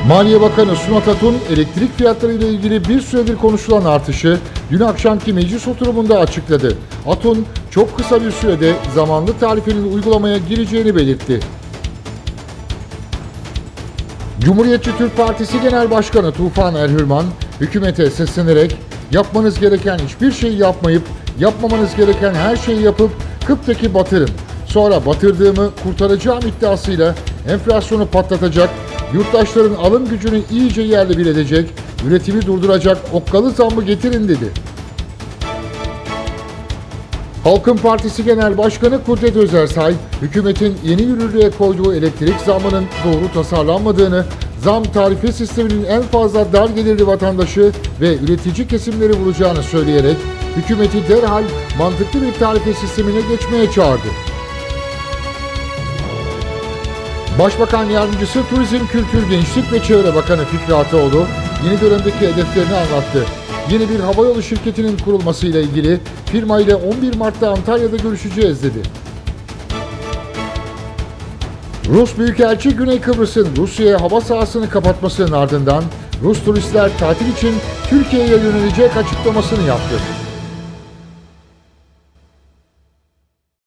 Maliye Bakanı Sunat Atun, elektrik fiyatları ile ilgili bir süredir konuşulan artışı dün akşamki meclis oturumunda açıkladı. Atun, çok kısa bir sürede zamanlı tarifenin uygulamaya gireceğini belirtti. Cumhuriyetçi Türk Partisi Genel Başkanı Tufan Erhürman, hükümete seslenerek yapmanız gereken hiçbir şeyi yapmayıp yapmamanız gereken her şeyi yapıp Kıp'taki batırın. Sonra batırdığımı kurtaracağım iddiasıyla enflasyonu patlatacak, yurttaşların alım gücünü iyice yerle bir edecek, üretimi durduracak okkalı zammı getirin dedi. Halkın Partisi Genel Başkanı Kudret Özersay, hükümetin yeni yürürlüğe koyduğu elektrik zammının doğru tasarlanmadığını, zam tarife sisteminin en fazla dar gelirli vatandaşı ve üretici kesimleri vuracağını söyleyerek, hükümeti derhal mantıklı bir tarife sistemine geçmeye çağırdı. Başbakan Yardımcısı Turizm, Kültür, Gençlik ve Çevre Bakanı Fikri Ataoğlu, yeni dönemdeki hedeflerini anlattı. Yeni bir havayolu şirketinin kurulmasıyla ilgili firma ile 11 Mart'ta Antalya'da görüşeceğiz dedi. Rus Büyükelçi Güney Kıbrıs'ın Rusya'ya hava sahasını kapatmasının ardından Rus turistler tatil için Türkiye'ye yönelecek açıklamasını yaptı.